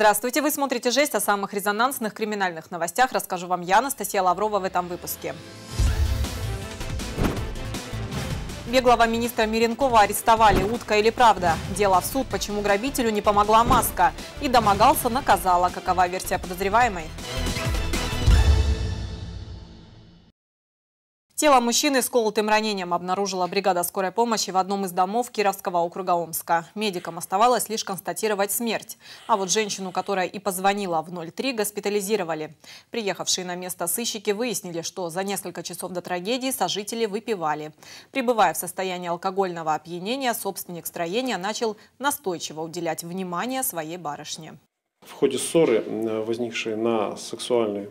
Здравствуйте, вы смотрите «Жесть». О самых резонансных криминальных новостях расскажу вам я, Анастасия Лаврова, в этом выпуске. Беглого министра Меренкова арестовали. Утка или правда? Дело в суд, почему грабителю не помогла маска. И домогался наказала. Какова версия подозреваемой? Тело мужчины с колотым ранением обнаружила бригада скорой помощи в одном из домов Кировского округа Омска. Медикам оставалось лишь констатировать смерть. А вот женщину, которая и позвонила в 03, госпитализировали. Приехавшие на место сыщики выяснили, что за несколько часов до трагедии сожители выпивали. Пребывая в состоянии алкогольного опьянения, собственник строения начал настойчиво уделять внимание своей барышне. В ходе ссоры, возникшей на сексуальный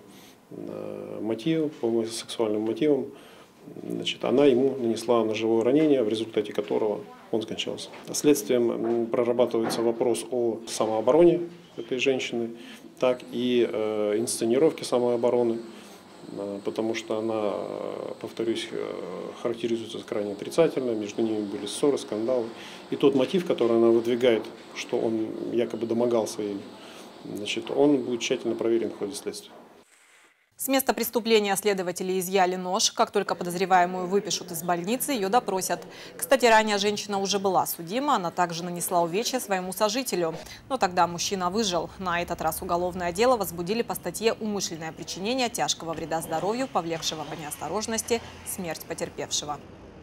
мотив, по сексуальным мотивам, она ему нанесла ножевое ранение, в результате которого он скончался. Следствием прорабатывается вопрос о самообороне этой женщины, так и инсценировке самообороны, потому что она, повторюсь, характеризуется крайне отрицательно, между ними были ссоры, скандалы. И тот мотив, который она выдвигает, что он якобы домогался ей, он будет тщательно проверен в ходе следствия. С места преступления следователи изъяли нож. Как только подозреваемую выпишут из больницы, ее допросят. Кстати, ранее женщина уже была судима. Она также нанесла увечья своему сожителю. Но тогда мужчина выжил. На этот раз уголовное дело возбудили по статье «Умышленное причинение тяжкого вреда здоровью, повлекшего по неосторожности смерть потерпевшего».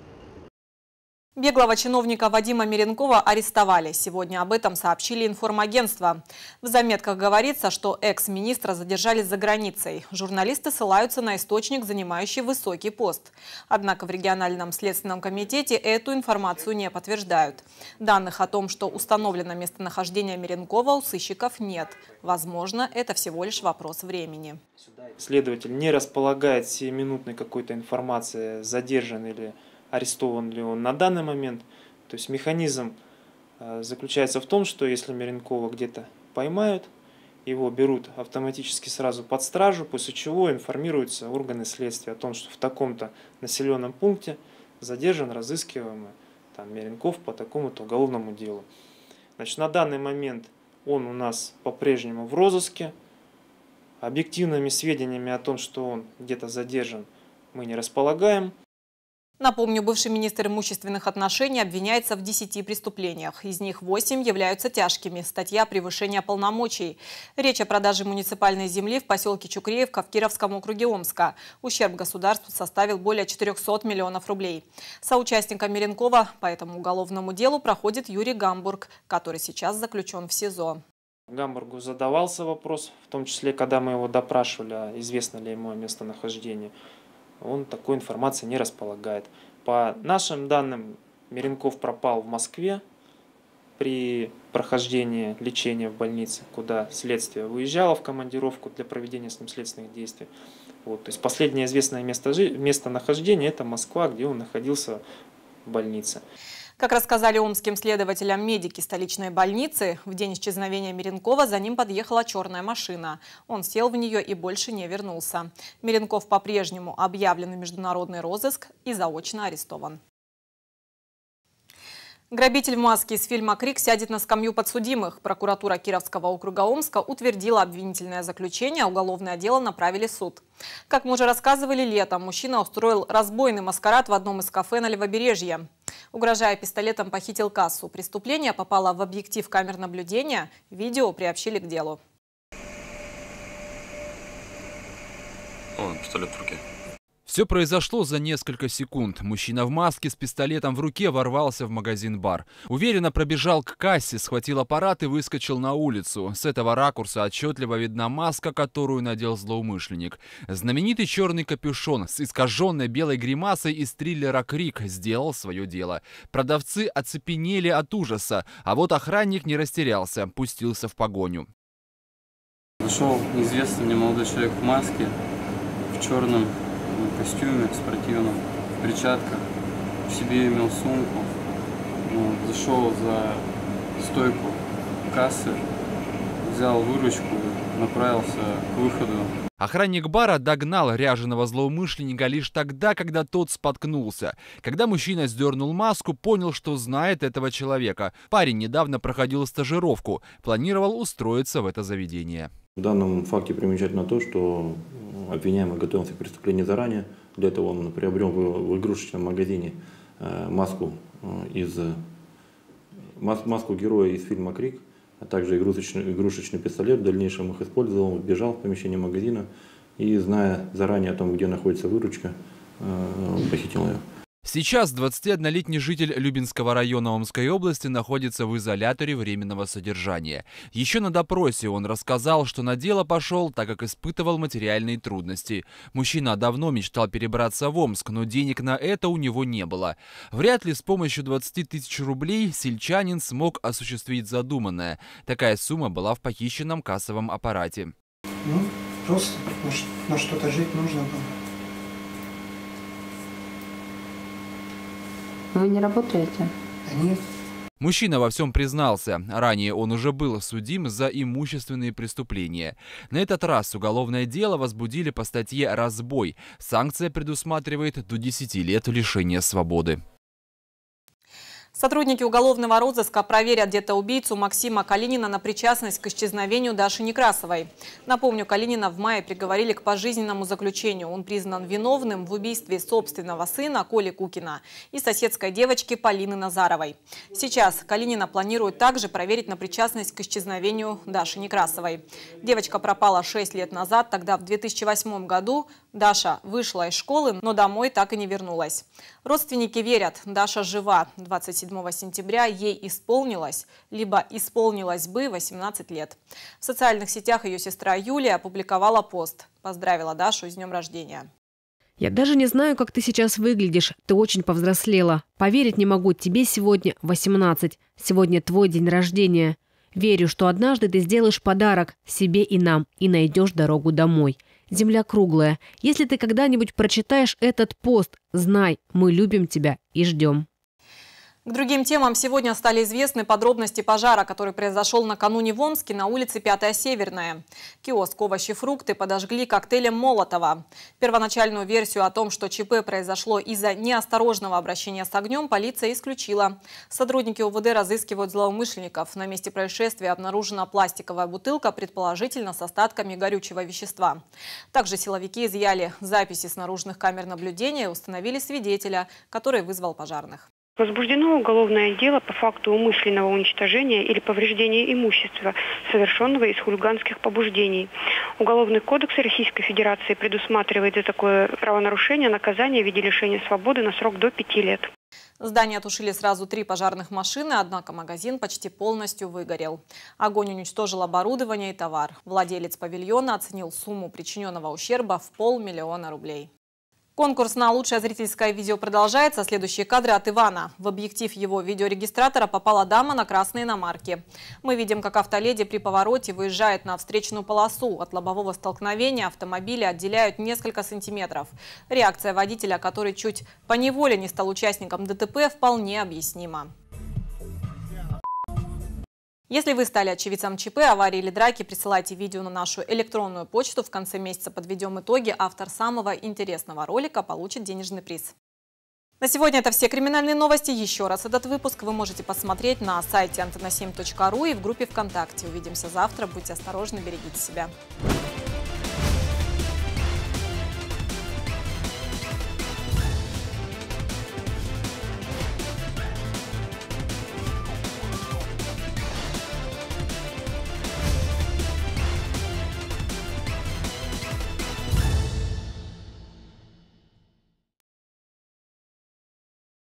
Беглого чиновника Вадима Меренкова арестовали. Сегодня об этом сообщили информагентства. В заметках говорится, что экс-министра задержали за границей. Журналисты ссылаются на источник, занимающий высокий пост. Однако в региональном следственном комитете эту информацию не подтверждают. Данных о том, что установлено местонахождение Меренкова, у сыщиков нет. Возможно, это всего лишь вопрос времени. Следователь не располагает сиюминутной какой-то информацией, задержан или арестован ли он на данный момент. То есть механизм заключается в том, что если Меренкова где-то поймают, его берут автоматически сразу под стражу, после чего информируются органы следствия о том, что в таком-то населенном пункте задержан разыскиваемый Меренков по такому-то уголовному делу. Значит, на данный момент он у нас по-прежнему в розыске. Объективными сведениями о том, что он где-то задержан, мы не располагаем. Напомню, бывший министр имущественных отношений обвиняется в 10 преступлениях. Из них 8 являются тяжкими. Статья «Превышение полномочий». Речь о продаже муниципальной земли в поселке Чукреевка в Кировском округе Омска. Ущерб государству составил более 400 миллионов рублей. Соучастником Меренкова по этому уголовному делу проходит Юрий Гамбург, который сейчас заключен в СИЗО. Гамбургу задавался вопрос, в том числе, когда мы его допрашивали, известно ли ему о местонахождении. Он такой информации не располагает. По нашим данным, Меренков пропал в Москве при прохождении лечения в больнице, куда следствие выезжало в командировку для проведения с ним следственных действий. То есть последнее известное местонахождение – это Москва, где он находился в больнице. Как рассказали омским следователям медики столичной больницы, в день исчезновения Меренкова за ним подъехала черная машина. Он сел в нее и больше не вернулся. Меренков по-прежнему объявлен в международный розыск и заочно арестован. Грабитель в маске из фильма «Крик» сядет на скамью подсудимых. Прокуратура Кировского округа Омска утвердила обвинительное заключение, а уголовное дело направили в суд. Как мы уже рассказывали, летом мужчина устроил разбойный маскарад в одном из кафе на Левобережье. Угрожая пистолетом, похитил кассу. Преступление попало в объектив камер наблюдения. Видео приобщили к делу. О, пистолет в руке. Все произошло за несколько секунд. Мужчина в маске с пистолетом в руке ворвался в магазин-бар. Уверенно пробежал к кассе, схватил аппарат и выскочил на улицу. С этого ракурса отчетливо видна маска, которую надел злоумышленник. Знаменитый черный капюшон с искаженной белой гримасой из триллера «Крик» сделал свое дело. Продавцы оцепенели от ужаса, а вот охранник не растерялся, пустился в погоню. Вышел неизвестный мне молодой человек в маске, в черном костюме спортивном, в перчатках, в себе имел сумку, зашел за стойку кассы, взял выручку, направился к выходу. Охранник бара догнал ряженого злоумышленника лишь тогда, когда тот споткнулся. Когда мужчина сдернул маску, понял, что знает этого человека. Парень недавно проходил стажировку, планировал устроиться в это заведение. В данном факте примечательно то, что обвиняемый готовился к преступлению заранее. Для этого он приобрел в игрушечном магазине маску героя из фильма «Крик», а также игрушечный пистолет. В дальнейшем их использовал, бежал в помещение магазина и, зная заранее о том, где находится выручка, похитил ее. Сейчас 21-летний житель Любинского района Омской области находится в изоляторе временного содержания. Еще на допросе он рассказал, что на дело пошел, так как испытывал материальные трудности. Мужчина давно мечтал перебраться в Омск, но денег на это у него не было. Вряд ли с помощью 20 тысяч рублей сельчанин смог осуществить задуманное. Такая сумма была в похищенном кассовом аппарате. Ну, просто на что-то жить нужно было. Вы не работаете? Да нет. Мужчина во всем признался. Ранее он уже был судим за имущественные преступления. На этот раз уголовное дело возбудили по статье «Разбой». Санкция предусматривает до 10 лет лишения свободы. Сотрудники уголовного розыска проверят детоубийцу Максима Калинина на причастность к исчезновению Даши Некрасовой. Напомню, Калинина в мае приговорили к пожизненному заключению. Он признан виновным в убийстве собственного сына Коли Кукина и соседской девочки Полины Назаровой. Сейчас Калинина планирует также проверить на причастность к исчезновению Даши Некрасовой. Девочка пропала 6 лет назад. Тогда, в 2008 году, Даша вышла из школы, но домой так и не вернулась. Родственники верят, Даша жива. 27 сентября ей исполнилось, либо исполнилось бы 18 лет. В социальных сетях ее сестра Юлия опубликовала пост. Поздравила Дашу с днем рождения. Я даже не знаю, как ты сейчас выглядишь. Ты очень повзрослела. Поверить не могу, тебе сегодня 18. Сегодня твой день рождения. Верю, что однажды ты сделаешь подарок себе и нам и найдешь дорогу домой. Земля круглая. Если ты когда-нибудь прочитаешь этот пост, знай, мы любим тебя и ждем. К другим темам сегодня стали известны подробности пожара, который произошел накануне в Омске на улице 5-я Северная. Киоск «Овощи-фрукты» подожгли коктейлем Молотова. Первоначальную версию о том, что ЧП произошло из-за неосторожного обращения с огнем, полиция исключила. Сотрудники УВД разыскивают злоумышленников. На месте происшествия обнаружена пластиковая бутылка, предположительно с остатками горючего вещества. Также силовики изъяли записи с наружных камер наблюдения и установили свидетеля, который вызвал пожарных. Возбуждено уголовное дело по факту умышленного уничтожения или повреждения имущества, совершенного из хулиганских побуждений. Уголовный кодекс Российской Федерации предусматривает за такое правонарушение наказание в виде лишения свободы на срок до 5 лет. Здание тушили сразу 3 пожарных машины, однако магазин почти полностью выгорел. Огонь уничтожил оборудование и товар. Владелец павильона оценил сумму причиненного ущерба в 500 000 рублей. Конкурс на лучшее зрительское видео продолжается. Следующие кадры от Ивана. В объектив его видеорегистратора попала дама на красной иномарке. Мы видим, как автоледи при повороте выезжает на встречную полосу. От лобового столкновения автомобили отделяют несколько сантиметров. Реакция водителя, который чуть поневоле не стал участником ДТП, вполне объяснима. Если вы стали очевидцем ЧП, аварии или драки, присылайте видео на нашу электронную почту. В конце месяца подведем итоги. Автор самого интересного ролика получит денежный приз. На сегодня это все криминальные новости. Еще раз этот выпуск вы можете посмотреть на сайте antena7.ru и в группе ВКонтакте. Увидимся завтра. Будьте осторожны, берегите себя.